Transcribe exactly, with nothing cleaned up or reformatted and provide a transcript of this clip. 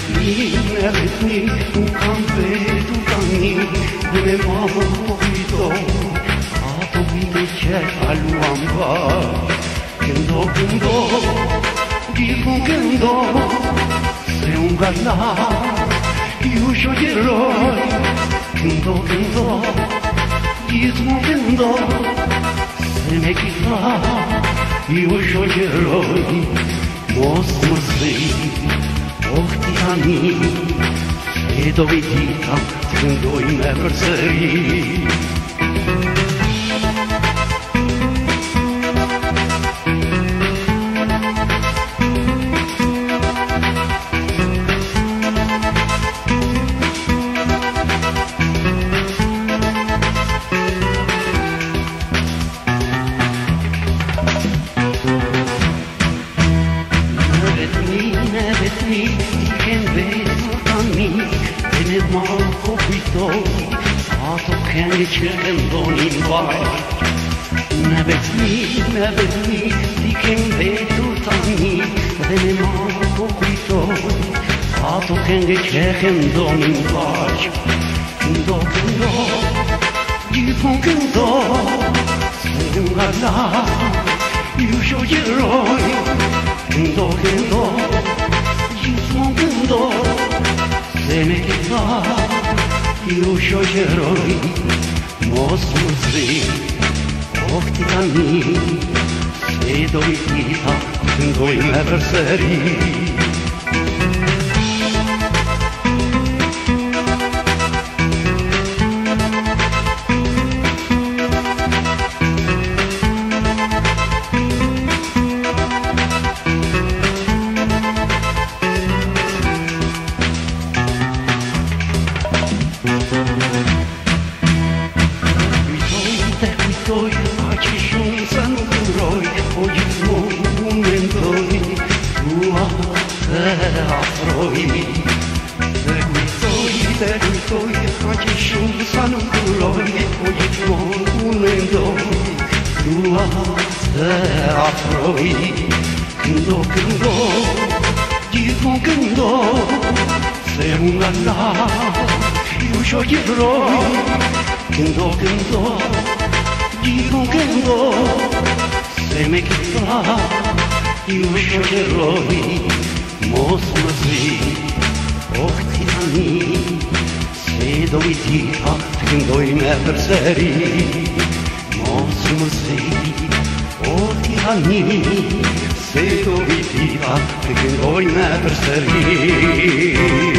Nevetni u kampetu tani Ne mogu pojito A to bineće aluamba Kendo kendo Dico kendo Se un galla Io scioglierò Kendo kendo Dico kendo Se me chissà Io scioglierò Mos morsi Occhi anni e dove dita tendo i miei verseri Cercandoni in bar Nevetni, nevetni, di che vedo tanni Ve ne manco qui toi Fato che cercandoni in bar Kendo, kendo, dico kendo Se un galla, io scioglierò Kendo, kendo, dico kendo Se ne chissà, io scioglierò Mos morsi, occhi anni, se dove dita, tendo i miei verseri. Kendo, kendo, dico kendo Se un galla, io scioglierò Kendo, kendo, dico kendo Se me chissà, io scioglierò Mos morsi, occhi anni Se dove dita, tendo i miei verseri Mos morsi, occhi anni Se dove dita, tendo i miei verseri